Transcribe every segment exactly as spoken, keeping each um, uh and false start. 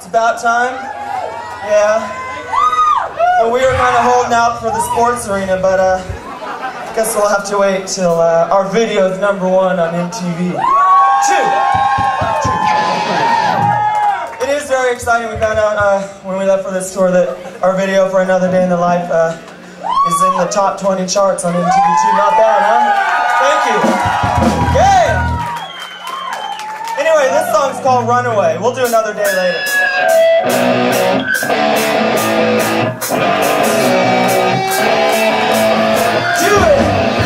It's about time. Yeah. And we were kind of holding out for the sports arena, but uh, I guess we'll have to wait till uh, our video is number one on M T V. Two. It is very exciting. We found out uh, when we left for this tour that our video for Another Day in the Life uh, is in the top twenty charts on M T V too. Not bad, huh? Thank you. Yeah. Anyway, this song's called Runaway. We'll do another day later. Do it!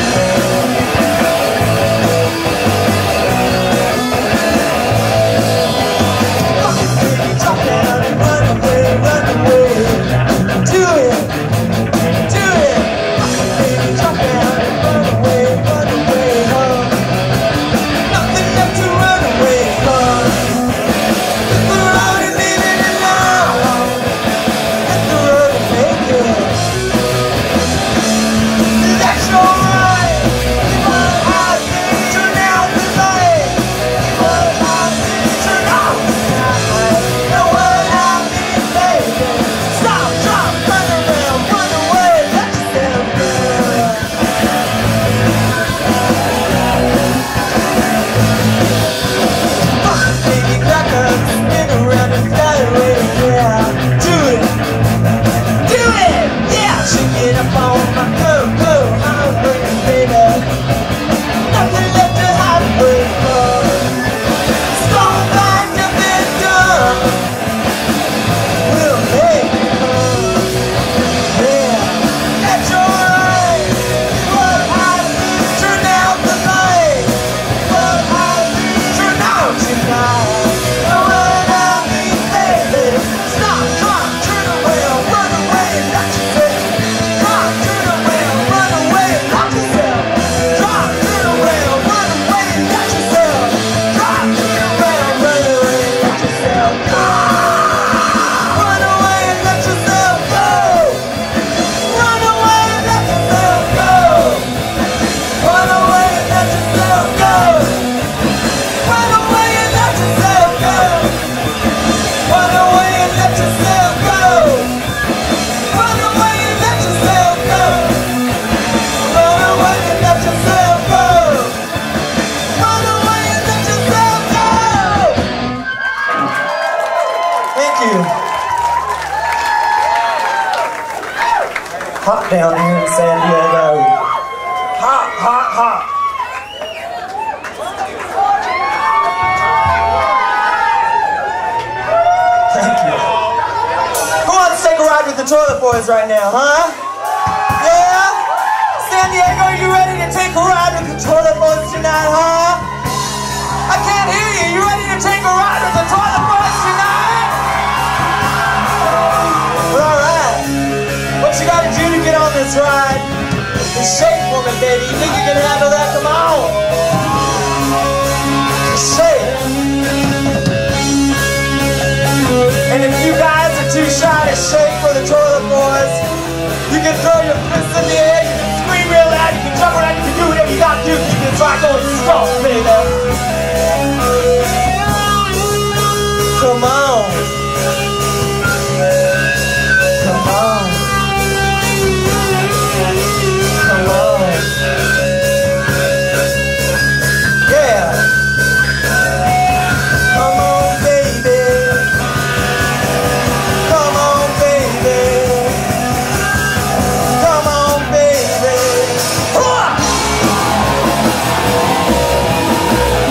Drop down and run away, run away. Do it! Do it! Baby, drop down and run away, run away, huh? Nothing left to run away from. Hit the road and leave it alone. Hit the road and make it. That's alright. What I think turn out the light. What I think turn out the night. Know what I mean, baby. Stop, drop, run around, run away, let yourself go. Baby, back up, spin around and fly away, yeah. Do it, do it, yeah. Shake it up on my go, go, I'm working, baby. Nothing left to hide away from. Stone back up and done. We'll make it come, yeah. That's alright. What I see, turn out the light. What I see, turn out tonight. Know what I mean, baby. Stop, drop, turn around, run away, lock yourself. Drop, turn around, run away, lock yourself. Drop, turn around, run away, lock yourself. Drop, turn around, run away, lock yourself. Run away and let yourself go. Run away and let yourself go. Run away and let yourself go. Run away and let yourself go. Run away and let yourself go. Run away and let yourself go. Run away and let yourself go. Run away and let yourself go. Thank you. Hot down here in San Diego. Hot, hot, hot. Thank you. Who wants to take a ride with the Toilet Boys right now, huh? Yeah? San Diego, are you ready to take a ride with the Toilet Boys tonight, huh? I can't hear you. You ready to take a ride with the Toilet Boys tonight? Well, alright. What you gotta do to get on this ride is shake for me, baby. You think you can handle that? Come on. Shake. And if you guys are too shy to shake for the Toilet Boys, you can throw your fists in the air, you can scream real loud, you can jump around, you can do whatever you gotta do, you can try going strong, baby. Come on. Come on. Come on. Yeah. Come on, baby. Come on, baby. Come on, baby. Hoo-ah!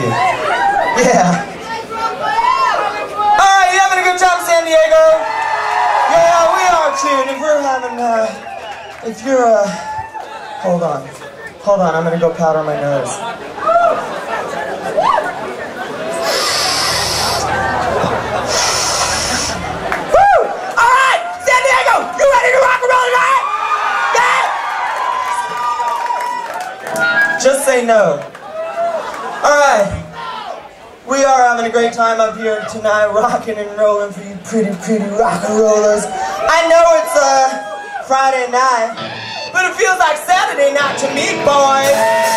you. Yeah. Alright, you having a good time, San Diego? Yeah, we are too. And if we're having, uh, if you're, uh, hold on. Hold on, I'm gonna go powder my nose. Woo! Alright, San Diego, you ready to rock and roll tonight? Yeah? Just say no. Alright. We are having a great time up here tonight, rocking and rolling for you pretty, pretty rock and rollers. I know it's uh, Friday night, but it feels like Saturday night to me, boys.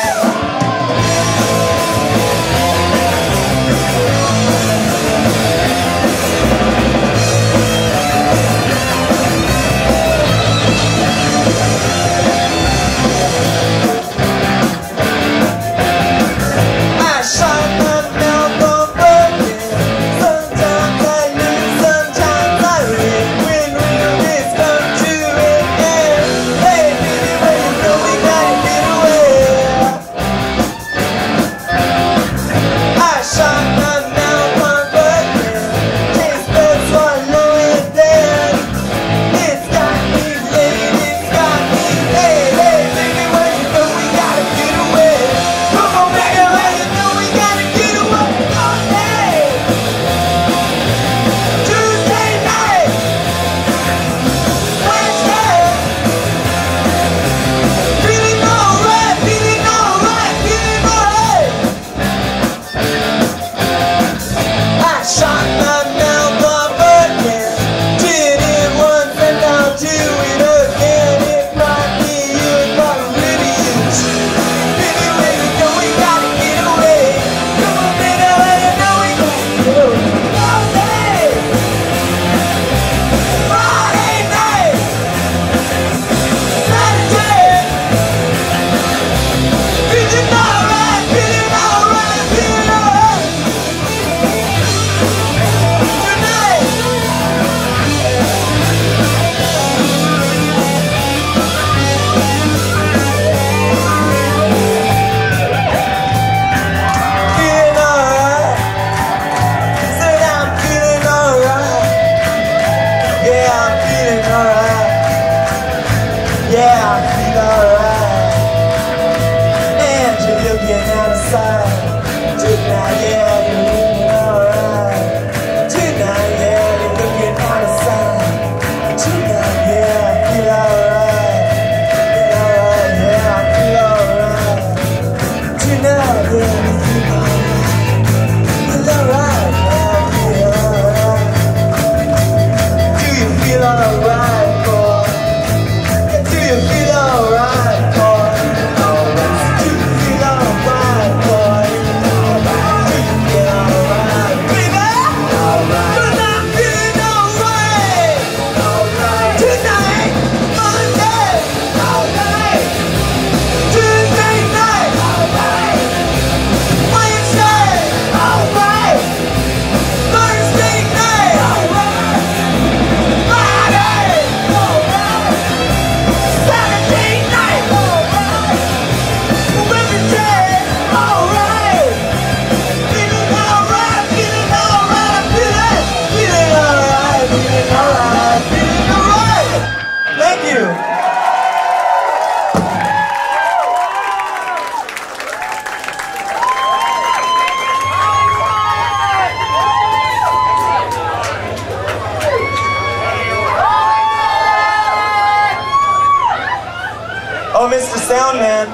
Oh, Mister Soundman,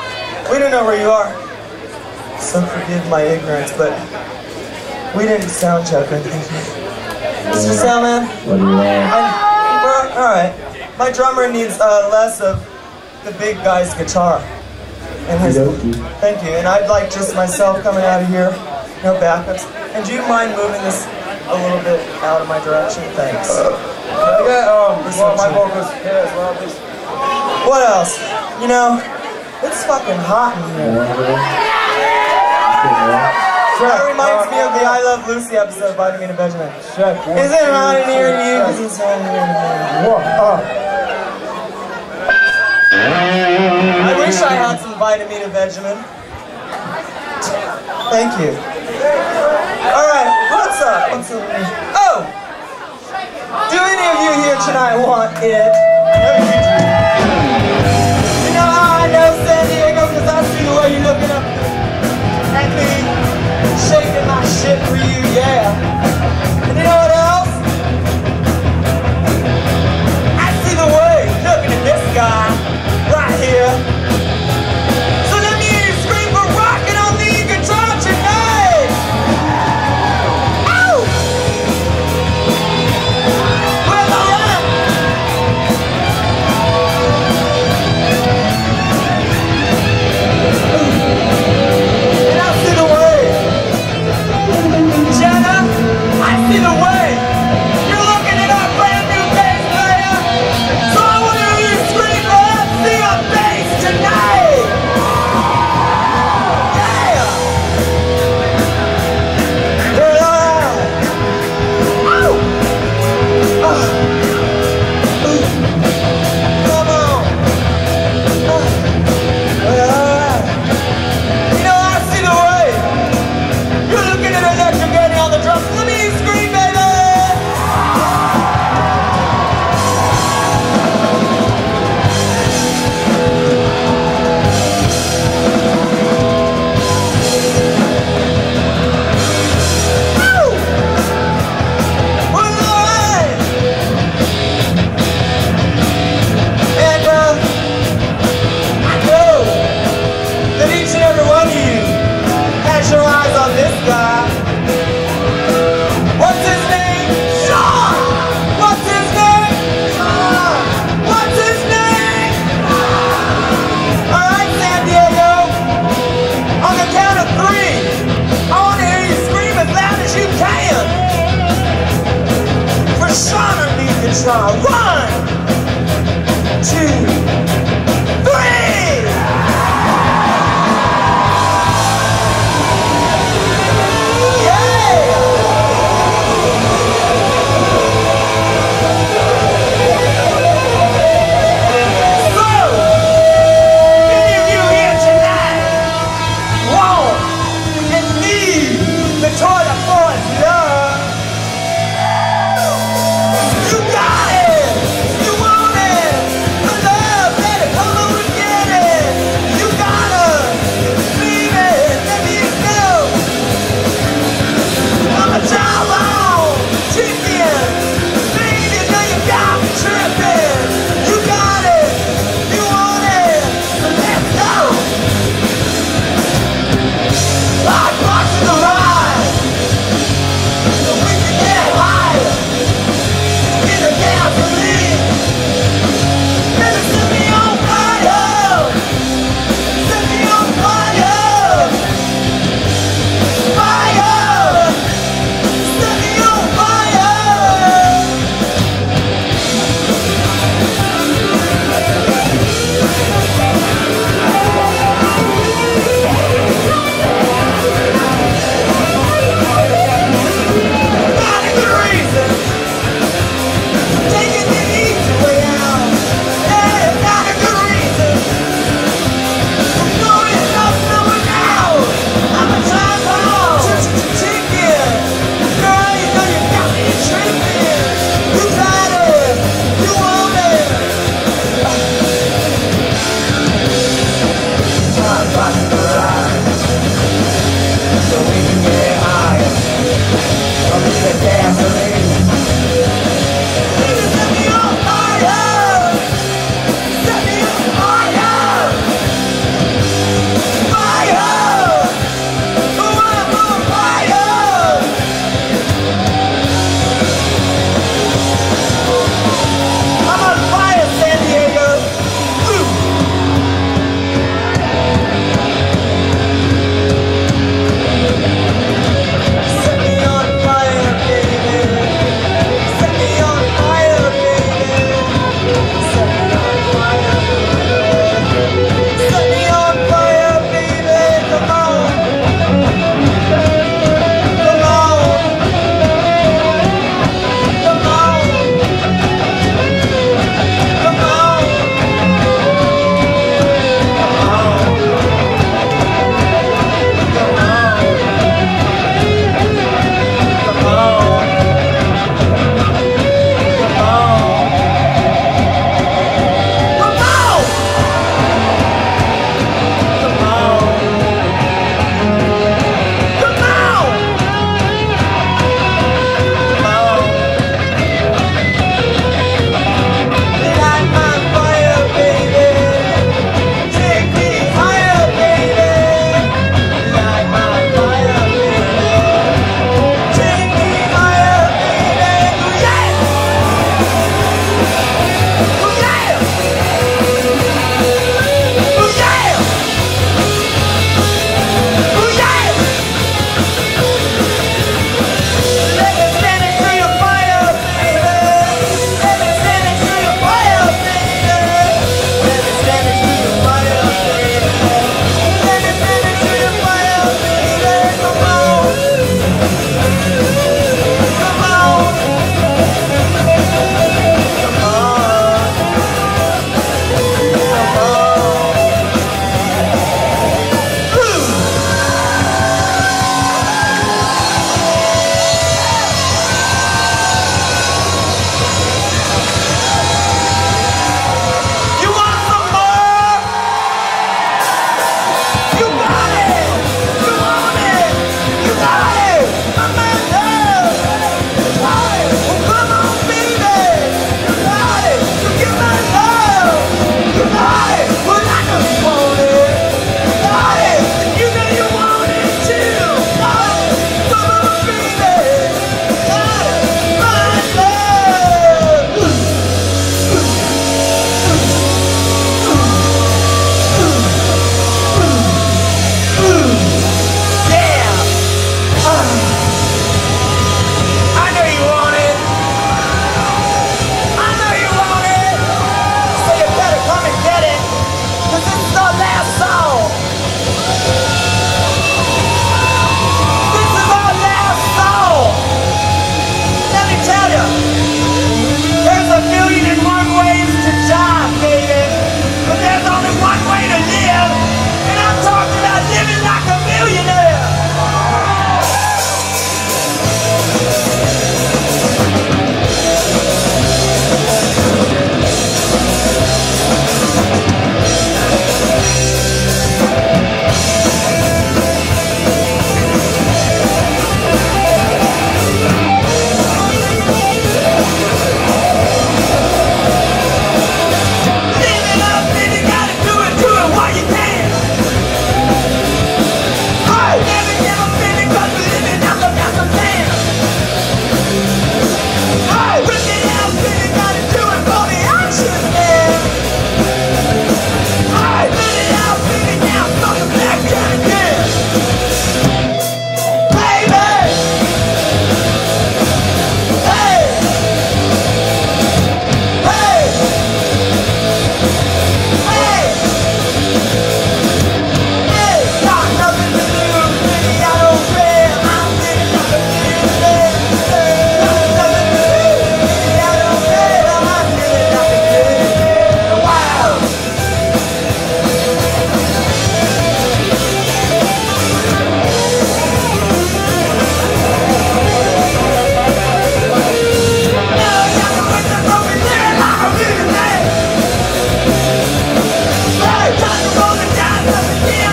we don't know where you are, so forgive my ignorance, but we didn't sound check or anything. Mister Soundman, What do you want? All right. My drummer needs uh, less of the big guy's guitar. And his, thank you. And I'd like just myself coming out of here, no backups. And do you mind moving this a little bit out of my direction? Thanks. Uh, yeah, um, well, my vocals here as well, please. What else? You know, it's fucking hot in here. That reminds me of the I Love Lucy episode of Vitamin and Benjamin. Is it hot in here to you? Because it's hot in here to me. I wish I had some Vitamin and Benjamin. Thank you. Alright, what's up? What's up? Oh! Do any of you here tonight want it? You know how I know San Diego? Because I see the way you're looking up at me, shaking my shit for you, yeah. And you know what else? I see the way you're looking at this guy right here. So let me hear you scream for rocking on the guitar tonight! Ow! Well, alright! And I see the way. Jenna, I see the way. You're looking at our brand new bass player. So I want to hear you scream for us, see our bass tonight. Yeah. Well, alright. Ow. Oh. Ooh. Come on. Oh. Well, alright. You know, I see the way. You're looking at Electric Eddie on the drums. Let me hear you scream, baby! Woo! Well, alright! And, uh, I know that each and every one of you has your eyes on this guy. What's his name? Sean! What's his name? Sean! What's his name? Alright, San Diego. On the count of three, I want to hear you scream as loud as you can. For Sean on the guitar. One, two, three! You got it!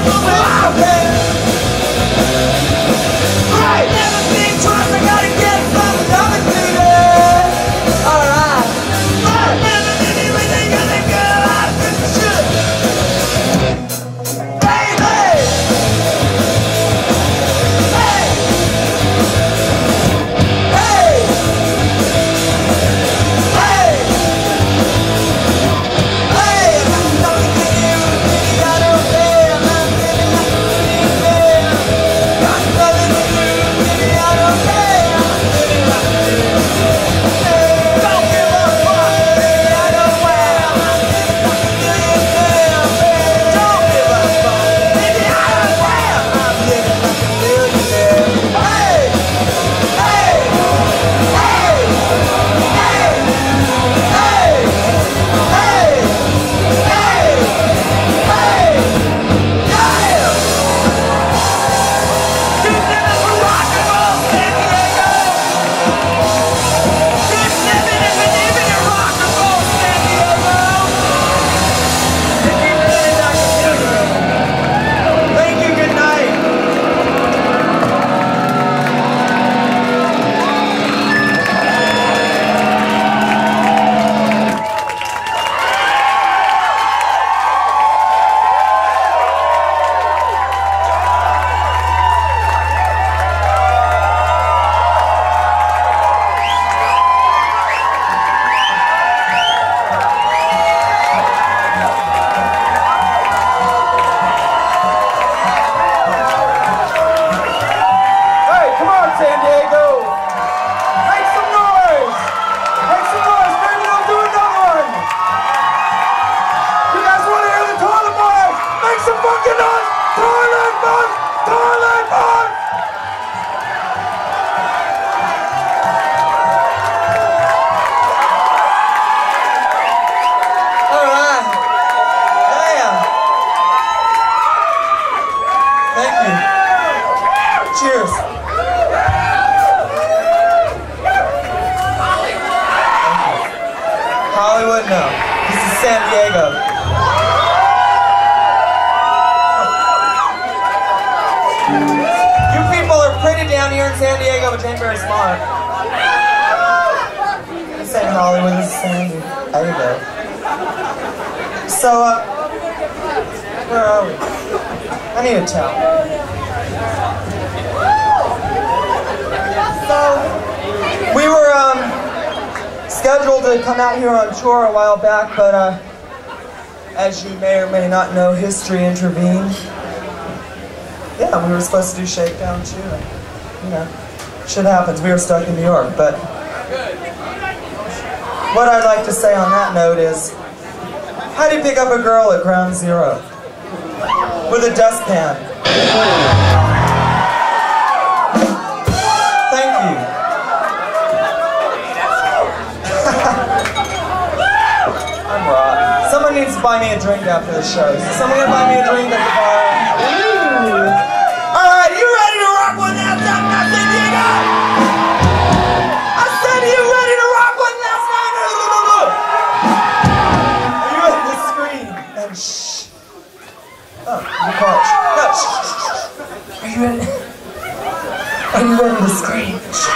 Cheers. Hollywood, no. This is San Diego. You people are pretty down here in San Diego, but you ain't very smart. This ain't Hollywood, this is San Diego. So, uh, where are we? I need a towel. So, we were um, scheduled to come out here on tour a while back, but uh, as you may or may not know, history intervened. Yeah, we were supposed to do Shakedown too. You know, shit happens. We were stuck in New York, but what I'd like to say on that note is, how do you pick up a girl at ground zero? With a dustpan. Thank you. I'm raw. Someone needs to buy me a drink after the show. Is someone gonna buy me a drink at the bar? Alright, you ready to rock one last time? That's it, Diego! I said, are you ready to rock one last time? Are you ready to scream? And shh. Oh, you caught. No, shh, shh, shh. Are you ready? Are you ready to scream? Shh.